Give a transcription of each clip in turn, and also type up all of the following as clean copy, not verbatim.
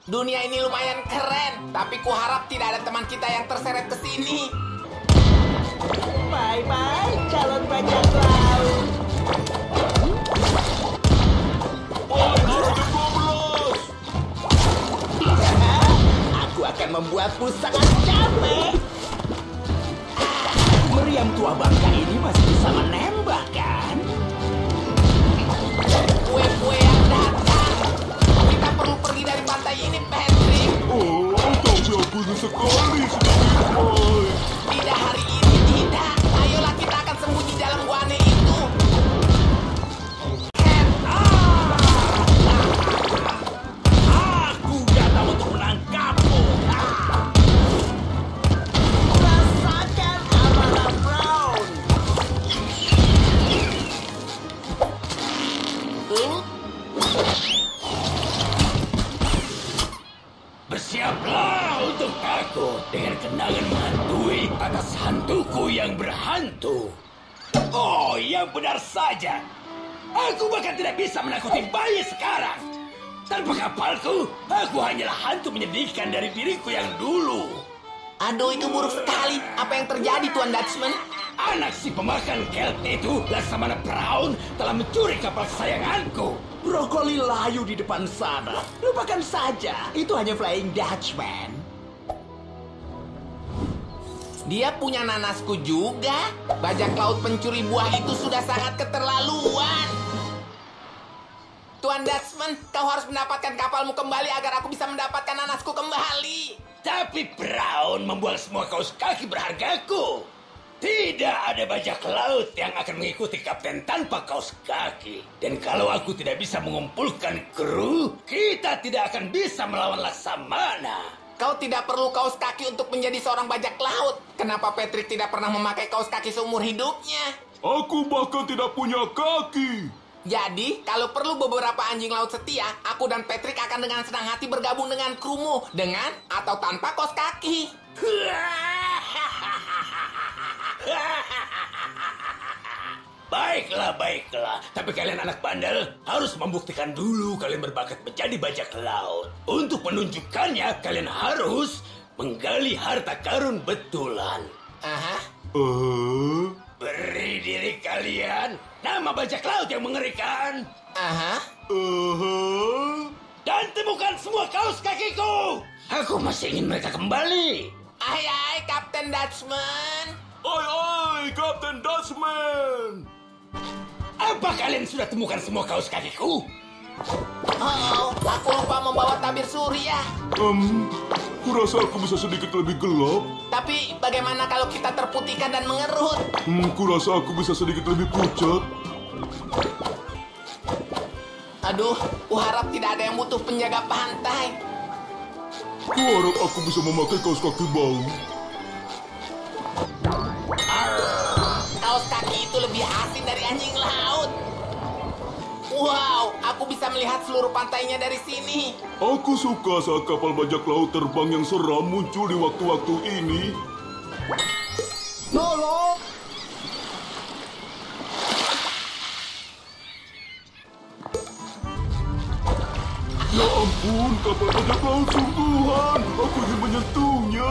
Dunia ini lumayan keren, tapi kuharap tidak ada teman kita yang terseret ke sini. Bye-bye, calon bajak laut. Aku akan membuatmu sangat capek. Meriam tua bangka ini masih bisa menembak, kan? Kue-kue yang datang. Kita perlu pergi dari pantai ini, Patrick. Oh, tapi aku sekali sedikit. Tidak hari ini, tidak. Ayolah kita akan sembunyi dalam gua aneh itu. Cat. Aku datang untuk menangkapmu. Rasakan amarah Brown. Bersiaplah untuk aku dengan kenangan menghantui atas hantuku yang berhantu. Oh, yang benar saja. Aku bahkan tidak bisa menakuti bayi sekarang. Tanpa kapalku, aku hanyalah hantu menyedihkan dari diriku yang dulu. Aduh, itu buruk sekali. Apa yang terjadi, Tuan Dutchman? Anak si pemakan kelp itu, Laksamana Brown, telah mencuri kapal kesayanganku. Brokoli layu di depan sana. Lupakan saja, itu hanya Flying Dutchman. Dia punya nanasku juga. Bajak laut pencuri buah itu sudah sangat keterlaluan. Tuan Dutchman, kau harus mendapatkan kapalmu kembali agar aku bisa mendapatkan nanasku kembali. Tapi Brown membuang semua kaos kaki berhargaku. Tidak ada bajak laut yang akan mengikuti kapten tanpa kaos kaki. Dan kalau aku tidak bisa mengumpulkan kru, kita tidak akan bisa melawan Laksamana. Kau tidak perlu kaos kaki untuk menjadi seorang bajak laut. Kenapa Patrick tidak pernah memakai kaos kaki seumur hidupnya? Aku bahkan tidak punya kaki. Jadi, kalau perlu beberapa anjing laut setia, aku dan Patrick akan dengan senang hati bergabung dengan krumu. Dengan atau tanpa kaos kaki. Baiklah, baiklah. Tapi kalian anak bandel harus membuktikan dulu kalian berbakat menjadi bajak laut. Untuk menunjukkannya, kalian harus menggali harta karun betulan. Aha. Beri diri kalian nama bajak laut yang mengerikan. Aha. Dan temukan semua kaos kakiku. Aku masih ingin mereka kembali. Hai, Kapten Dutchman. Ai, Kapten Dutchman. Apa kalian sudah temukan semua kaos kakiku? Oh, aku lupa membawa tabir surya. Kurasa aku bisa sedikit lebih gelap. Tapi bagaimana kalau kita terputihkan dan mengerut? Kurasa aku bisa sedikit lebih pucat. Aduh, kuharap tidak ada yang butuh penjaga pantai. Kuharap aku bisa memakai kaos kaki bau. Kaos kaki itu lebih asin dari anjing laut. Wow, aku bisa melihat seluruh pantainya dari sini. Aku suka saat kapal bajak laut terbang yang seram muncul di waktu-waktu ini. Tolong! Ya ampun, kapal bajak laut sungguhan. Aku ingin menyentuhnya.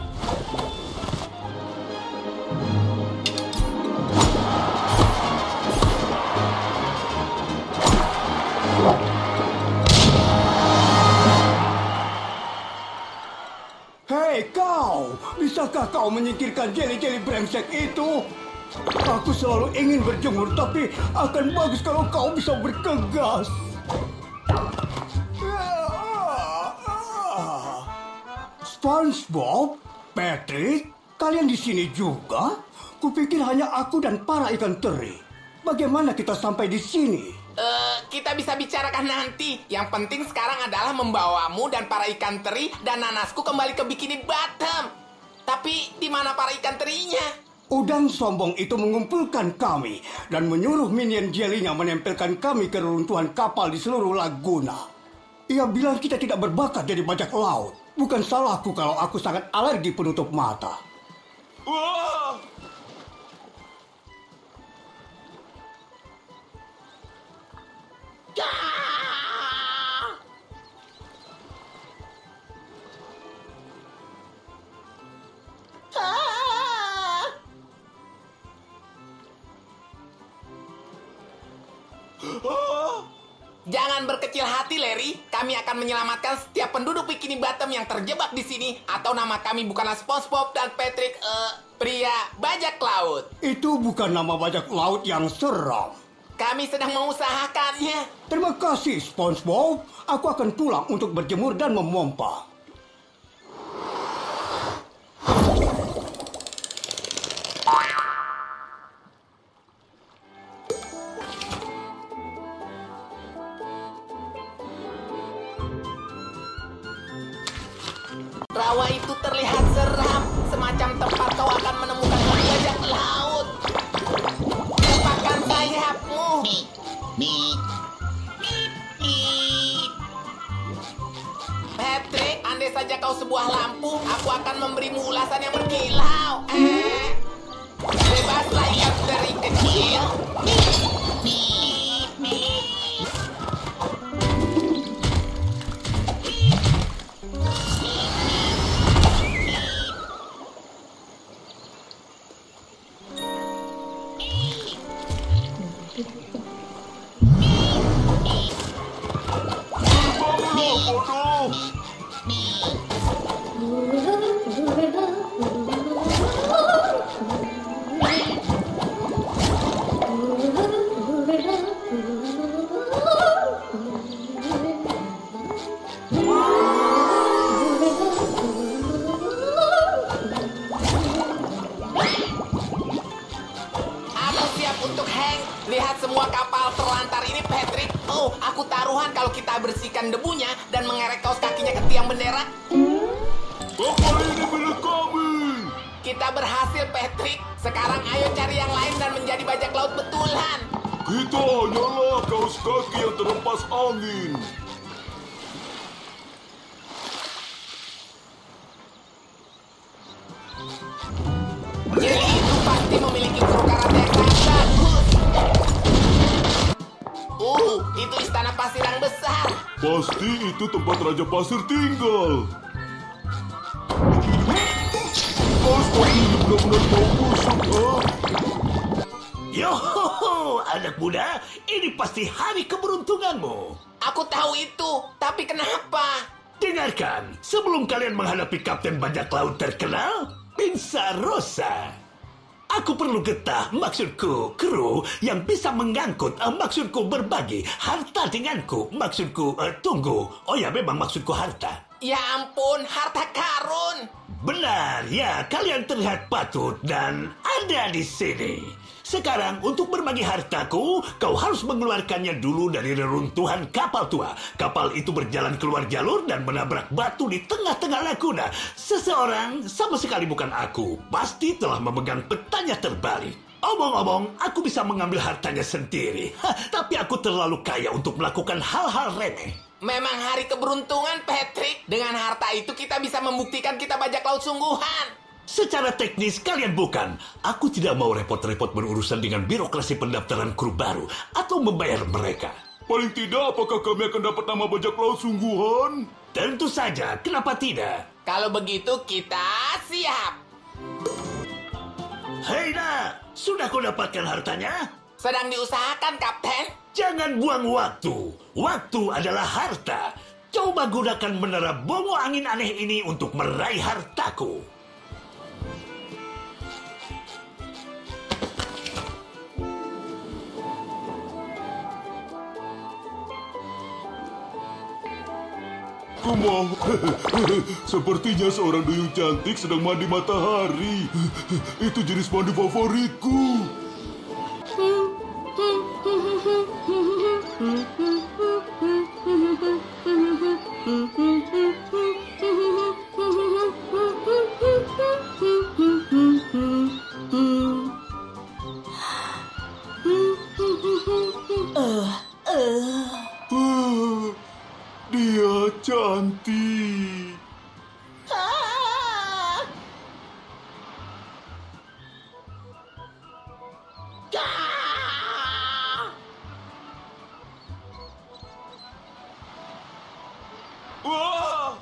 Hei kau, bisakah kau menyingkirkan jeli-jeli brengsek itu? Aku selalu ingin berjemur, tapi akan bagus kalau kau bisa bergegas. SpongeBob, Patrick, kalian di sini juga? Kupikir hanya aku dan para ikan teri. Bagaimana kita sampai di sini? Kita bisa bicarakan nanti. Yang penting sekarang adalah membawamu dan para ikan teri dan nanasku kembali ke Bikini Bottom. Tapi di mana para ikan terinya? Udang sombong itu mengumpulkan kami dan menyuruh minion jelinya menempelkan kami ke reruntuhan kapal di seluruh laguna. Ia bilang kita tidak berbakat jadi bajak laut. Bukan salahku kalau aku sangat alergi penutup mata. Wah! Jangan berkecil hati, Larry. Kami akan menyelamatkan setiap penduduk Bikini Bottom yang terjebak di sini. Atau nama kami bukanlah SpongeBob dan Patrick, pria bajak laut. Itu bukan nama bajak laut yang seram. Kami sedang mengusahakannya. Terima kasih, SpongeBob. Aku akan pulang untuk berjemur dan memompa. Rawa itu terlihat seram, semacam tempat kau akan menemukan bajak laut. Lepaskan sayapmu. Patrick, andai saja kau sebuah lampu, aku akan memberimu ulasan yang berkilau. Bebaslah ikan teri kecil. Lihat semua kapal terlantar ini, Patrick. Oh, aku taruhan kalau kita bersihkan debunya dan mengerek kaos kakinya ke tiang bendera. Kapal ini milik kami. Kita berhasil, Patrick. Sekarang ayo cari yang lain dan menjadi bajak laut betulan. Kita hanyalah kaos kaki yang terhempas angin. Jadi itu pasti memiliki guru karate yang sangat bagus. Itu istana pasir yang besar. Pasti itu tempat Raja Pasir tinggal. Kaos kaki ini benar-benar mau busuk, Yohoho, anak muda, ini pasti hari keberuntunganmu. Aku tahu itu, tapi kenapa? Dengarkan, sebelum kalian menghadapi Kapten Bajak Laut terkenal, Pinsarosa. Aku perlu getah, maksudku kru yang bisa mengangkut, maksudku berbagi harta denganku, maksudku tunggu. Oh ya, memang maksudku harta. Ya ampun, harta karun. Benar, ya, kalian terlihat patut dan ada di sini. Sekarang, untuk berbagi hartaku, kau harus mengeluarkannya dulu dari reruntuhan kapal tua. Kapal itu berjalan keluar jalur dan menabrak batu di tengah-tengah laguna. Seseorang, sama sekali bukan aku, pasti telah memegang petanya terbalik. Omong-omong, aku bisa mengambil hartanya sendiri. Tapi aku terlalu kaya untuk melakukan hal-hal remeh. Memang hari keberuntungan, Patrick. Dengan harta itu kita bisa membuktikan kita bajak laut sungguhan. Secara teknis kalian bukan. Aku tidak mau repot-repot berurusan dengan birokrasi pendaftaran kru baru atau membayar mereka. Paling tidak, apakah kami akan dapat nama bajak laut sungguhan? Tentu saja, kenapa tidak? Kalau begitu kita siap. Hei nak, sudah kau dapatkan hartanya? Sedang diusahakan, Kapten. Jangan buang waktu. Waktu adalah harta. Coba gunakan menara bongo angin aneh ini untuk meraih hartaku. Sepertinya seorang duyung cantik sedang mandi matahari. Itu jenis mandi favoritku. Dia cantik. Wah!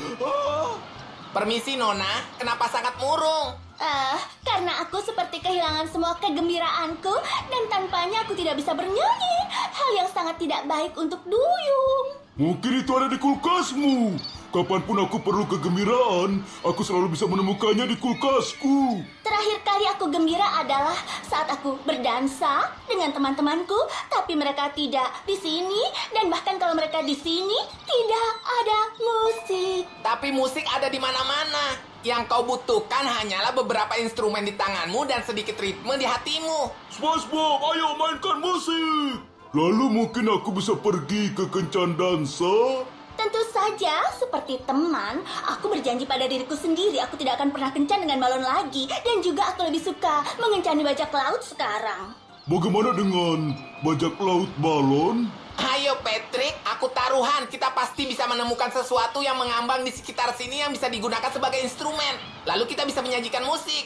Permisi, Nona. Kenapa sangat murung? Karena aku seperti kehilangan kehilangan semua kegembiraanku dan tanpanya aku tidak bisa bernyanyi. Hal yang sangat tidak baik untuk Duyung. Mungkin itu ada di kulkasmu. Kapanpun aku perlu kegembiraan, aku selalu bisa menemukannya di kulkasku. Terakhir kali aku gembira adalah saat aku berdansa dengan teman-temanku, tapi mereka tidak di sini, dan bahkan kalau mereka di sini, tidak ada musik. Tapi musik ada di mana-mana. Yang kau butuhkan hanyalah beberapa instrumen di tanganmu dan sedikit ritme di hatimu. SpongeBob, ayo mainkan musik. Lalu mungkin aku bisa pergi ke kencan dansa. Tentu saja, seperti teman, aku berjanji pada diriku sendiri aku tidak akan pernah kencan dengan balon lagi. Dan juga aku lebih suka mengencani bajak laut sekarang. Bagaimana dengan bajak laut balon? Ayo Patrick, aku taruhan kita pasti bisa menemukan sesuatu yang mengambang di sekitar sini yang bisa digunakan sebagai instrumen. Lalu kita bisa menyajikan musik.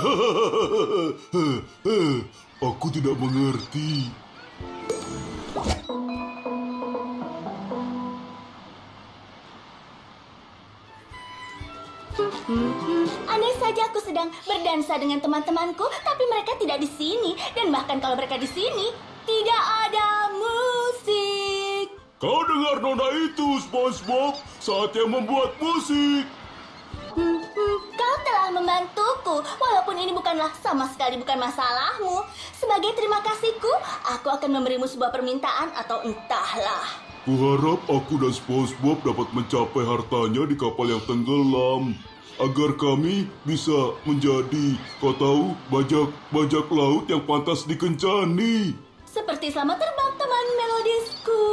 Aku tidak mengerti. Andai saja aku sedang berdansa dengan teman-temanku, tapi mereka tidak di sini. Dan bahkan kalau mereka di sini, tidak ada musik. Kau dengar nona itu, SpongeBob? Saatnya membuat musik. Kau telah membantuku, walaupun ini bukanlah sama sekali bukan masalahmu. Sebagai terima kasihku, aku akan memberimu sebuah permintaan atau entahlah. Kuharap aku dan SpongeBob dapat mencapai hartanya di kapal yang tenggelam. Agar kami bisa menjadi, kau tahu, bajak laut yang pantas dikencani. Seperti selamat terbang teman melodisku.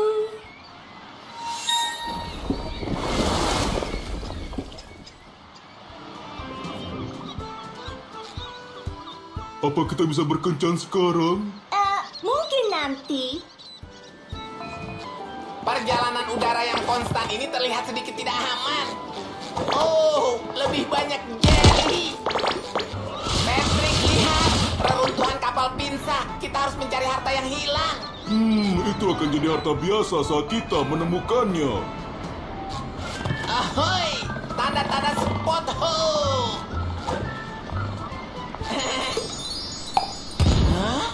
Apa kita bisa berkencan sekarang? Mungkin nanti. Perjalanan udara yang konstan ini terlihat sedikit tidak aman. Oh, lebih banyak jelly. Patrick, lihat. Reruntuhan kapal pinsa. Kita harus mencari harta yang hilang. Itu akan jadi harta biasa saat kita menemukannya. Ahoy! Tanda-tanda spot hole. Hah?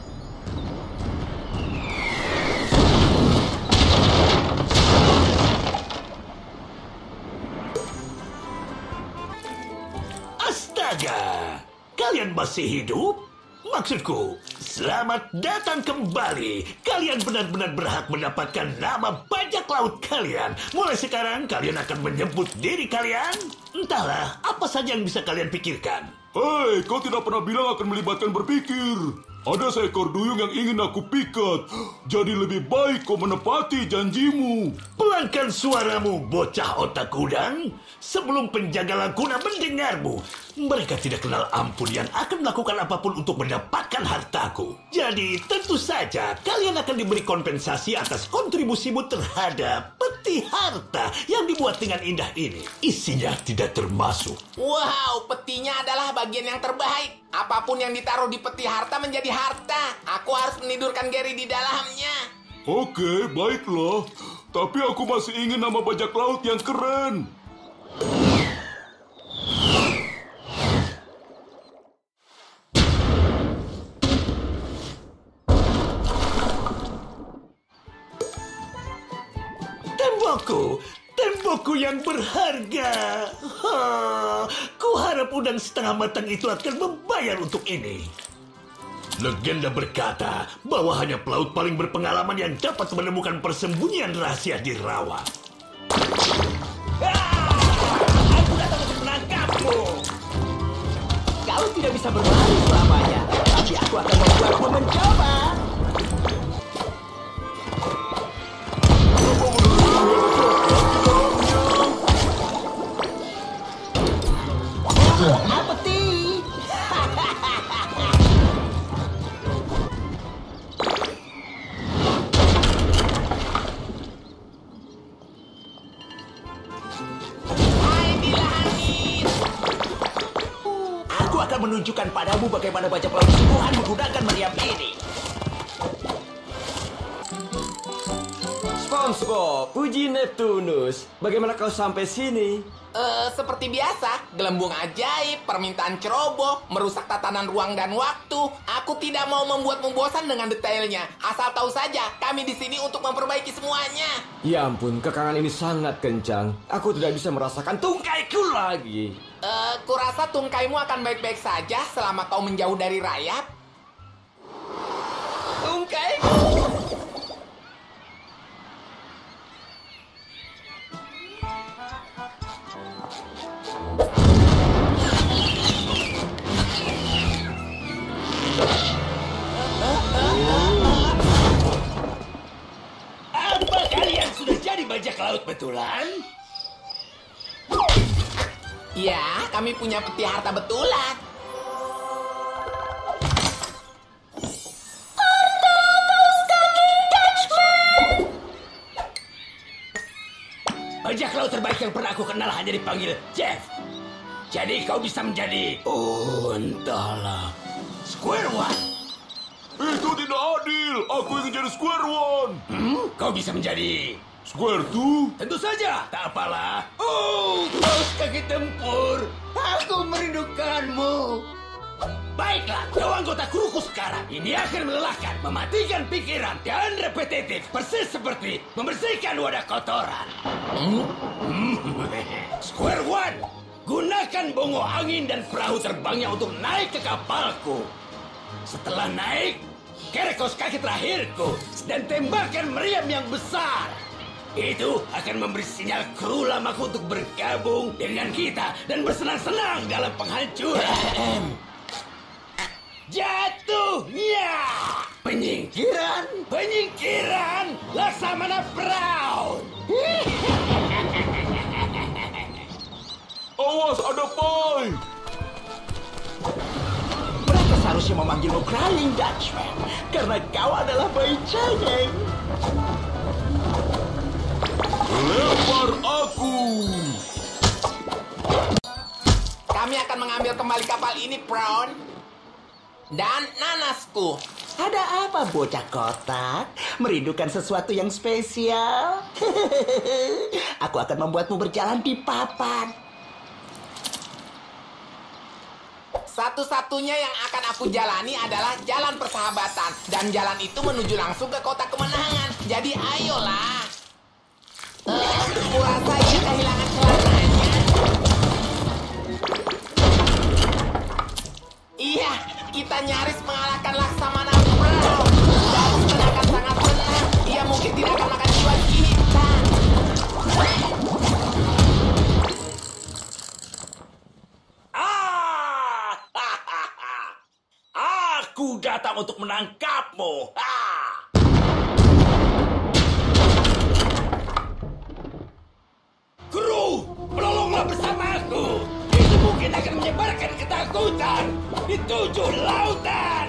Astaga! Kalian masih hidup? Maksudku, selamat datang kembali. Kalian benar-benar berhak mendapatkan nama bajak laut kalian. Mulai sekarang, kalian akan menyebut diri kalian. Entahlah, apa saja yang bisa kalian pikirkan. Hei, kau tidak pernah bilang akan melibatkan berpikir. Ada seekor duyung yang ingin aku pikat. Jadi lebih baik kau menepati janjimu. Pelankan suaramu, bocah otak udang. Sebelum penjaga Laguna mendengarmu, mereka tidak kenal ampun yang akan melakukan apapun untuk mendapatkan hartaku. Jadi tentu saja kalian akan diberi kompensasi atas kontribusimu terhadap peti harta yang dibuat dengan indah ini. Isinya tidak termasuk. Wow, petinya adalah bagian yang terbaik. Apapun yang ditaruh di peti harta menjadi harta. Aku harus menidurkan Gary di dalamnya. Oke, baiklah. Tapi aku masih ingin nama bajak laut yang keren. Tembokku yang berharga. Kuharap udang setengah matang itu akan membayar untuk ini. Legenda berkata bahwa hanya pelaut paling berpengalaman yang dapat menemukan persembunyian rahasia di rawa. Aku datang untuk menangkapmu. Kau tidak bisa berlari selamanya, tapi aku akan membuatmu mencoba. Apeti. Hai di langit. Aku akan menunjukkan padamu bagaimana bajak laut sungguhan menggunakan meriam ini. SpongeBob, puji Neptunus. Bagaimana kau sampai sini? Seperti biasa, gelembung ajaib, permintaan ceroboh, merusak tatanan ruang dan waktu. Aku tidak mau membuatmu bosan dengan detailnya. Asal tahu saja, kami di sini untuk memperbaiki semuanya. Ya ampun, kekangan ini sangat kencang. Aku tidak bisa merasakan tungkaiku lagi. Kurasa tungkaimu akan baik-baik saja selama kau menjauh dari rayap. Tungkaiku! Apa kalian sudah jadi bajak laut betulan? Ya, kami punya peti harta betulan. Bajak laut terbaik yang pernah aku kenal hanya dipanggil Jeff. Jadi kau bisa menjadi... Oh, entahlah. Square One. Itu tidak adil. Aku ingin jadi Square One. Kau bisa menjadi... Square Two. Tentu saja. Tak apalah. Oh, kaus kaki tempur. Aku merindukanmu. Baiklah, kau anggota kruku sekarang. Ini akan melelahkan, mematikan pikiran, dan repetitif. Persis seperti membersihkan wadah kotoran. Square One, gunakan bongo angin dan perahu terbangnya untuk naik ke kapalku. Setelah naik, kerek kaus kaki terakhirku, dan tembakan meriam yang besar. Itu akan memberi sinyal kru lamaku untuk bergabung dengan kita dan bersenang-senang dalam penghancuran. Jatuhnya penyingkiran Laksamana Brown. Awas, ada Pai. Mereka seharusnya memanggilmu Crying Dutchman karena kau adalah bayi cengeng. Lempar aku. Kami akan mengambil kembali kapal ini, Brown. Dan nanasku. Ada apa, bocah kotak? Merindukan sesuatu yang spesial? Aku akan membuatmu berjalan di papan. Satu-satunya yang akan aku jalani adalah jalan persahabatan. Dan jalan itu menuju langsung ke kota kemenangan. Jadi ayolah. Kurasa ia kehilangan celananya. Iya, kita nyaris mengalahkan Laksamana Brown. Dan akan sangat senang. Ia mungkin tidak akan makan jiwa kita. Aku datang untuk menangkapmu. Kru, menolonglah bersamaku. Itu mungkin akan menyebarkan ketakutan di 7 lautan.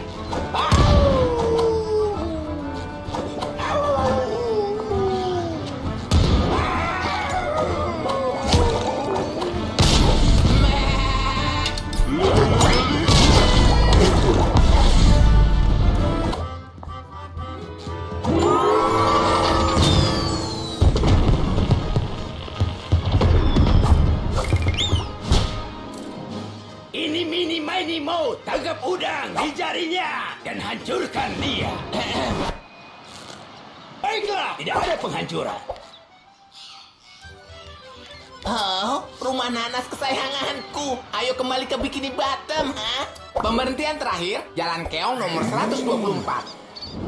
Ini Mini Mo, tangkap udang di jarinya dan hancurkan dia. Baiklah, tidak ada penghancuran. Oh, rumah nanas kesayanganku. Ayo kembali ke Bikini Bottom, ha? Pemberhentian terakhir, Jalan Keong nomor 124.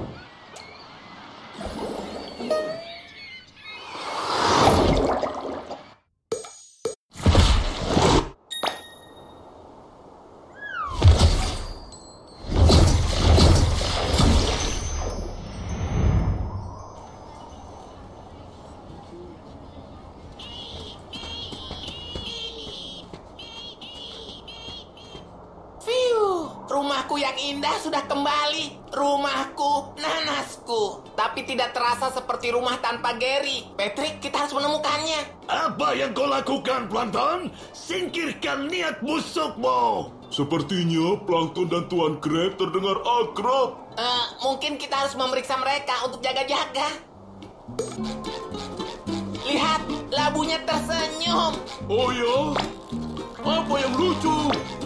Rumahku yang indah sudah kembali. Rumahku, nanasku. Tapi tidak terasa seperti rumah tanpa Gary. Patrick, kita harus menemukannya. Apa yang kau lakukan, Plankton? Singkirkan niat busukmu. Sepertinya Plankton dan Tuan Crab terdengar akrab. Mungkin kita harus memeriksa mereka untuk jaga-jaga. Lihat, labunya tersenyum. Oh ya? Apa yang lucu?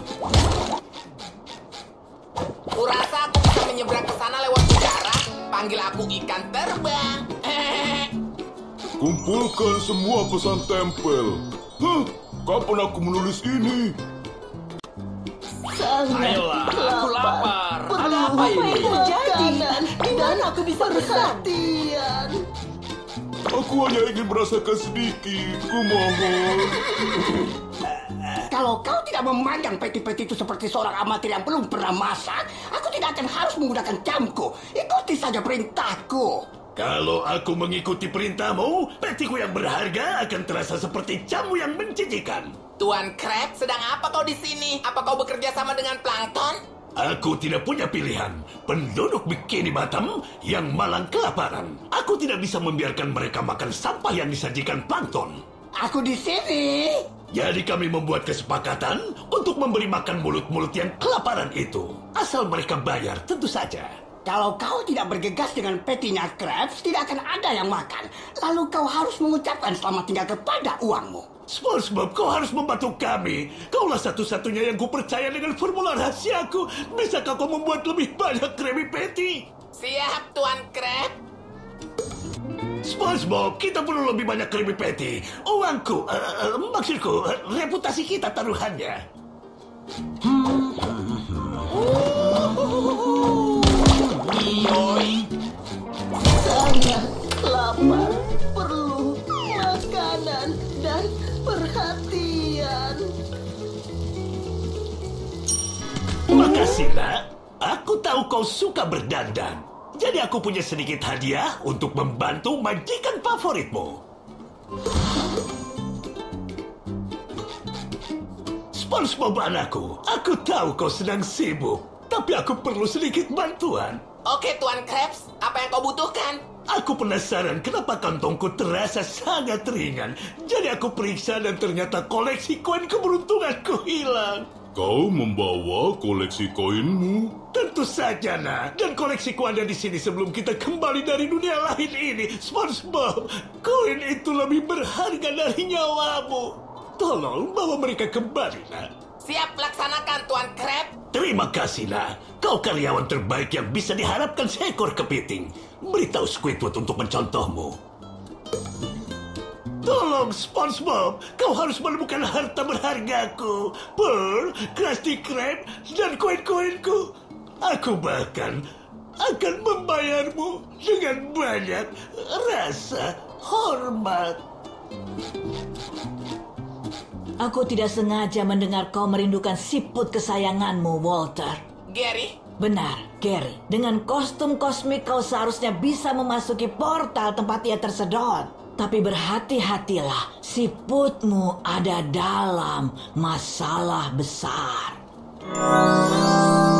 Kurasa aku bisa menyeberang ke sana lewat udara. Panggil aku ikan terbang. Kumpulkan semua pesan tempel. Kapan aku menulis ini? Ayolah, aku lapar. Ada apa ini? Terjadi. Di mana aku bisa perhatian? Aku hanya ingin merasakan sedikit. Kumohon. Kalau kau tidak memandang peti-peti itu seperti seorang amatir yang belum pernah masak, aku tidak akan harus menggunakan camku. Ikuti saja perintahku. Kalau aku mengikuti perintahmu, petiku yang berharga akan terasa seperti jamu yang menjijikan. Tuan Crab, sedang apa kau di sini? Apa kau bekerja sama dengan plankton? Aku tidak punya pilihan. Penduduk Bikini Bottom yang malang kelaparan. Aku tidak bisa membiarkan mereka makan sampah yang disajikan plankton. Aku di sini. Jadi kami membuat kesepakatan untuk memberi makan mulut-mulut yang kelaparan itu. Asal mereka bayar, tentu saja. Kalau kau tidak bergegas dengan petinya Krabs, tidak akan ada yang makan. Lalu kau harus mengucapkan selamat tinggal kepada uangmu. SpongeBob, kau harus membantu kami. Kaulah satu-satunya yang kupercaya dengan formula rahasiaku. Bisakah kau membuat lebih banyak Krabby Patty? Siap, Tuan Crab. SpongeBob, kita perlu lebih banyak Krabby Patty. Uangku, maksudku, reputasi kita taruhannya. Yoi. Sangat lapar. Perlu makanan dan perhatian. Makasih, nak. Aku tahu kau suka berdandan. Jadi aku punya sedikit hadiah untuk membantu majikan favoritmu. SpongeBob anakku, aku tahu kau sedang sibuk. Tapi aku perlu sedikit bantuan. Oke, Tuan Krabs. Apa yang kau butuhkan? Aku penasaran kenapa kantongku terasa sangat ringan. Jadi aku periksa dan ternyata koleksi koin keberuntunganku hilang. Kau membawa koleksi koinmu? Tentu saja, nak. Dan koleksiku ada di sini sebelum kita kembali dari dunia lain ini. SpongeBob, koin itu lebih berharga dari nyawamu. Tolong bawa mereka kembali, nak. Siap, laksanakan, Tuan Crab. Terima kasih, nak. Kau karyawan terbaik yang bisa diharapkan seekor kepiting. Beritahu Squidward untuk mencontohmu. Tolong, SpongeBob. Kau harus menemukan harta berhargaku. Pearl, Krusty Krab, dan koin-koinku. Aku bahkan akan membayarmu dengan banyak rasa hormat. Aku tidak sengaja mendengar kau merindukan siput kesayanganmu, Walter. Gary, Benar, Gary. Dengan kostum kosmik kau seharusnya bisa memasuki portal tempat ia tersedot. Tapi berhati-hatilah, siputmu ada dalam masalah besar.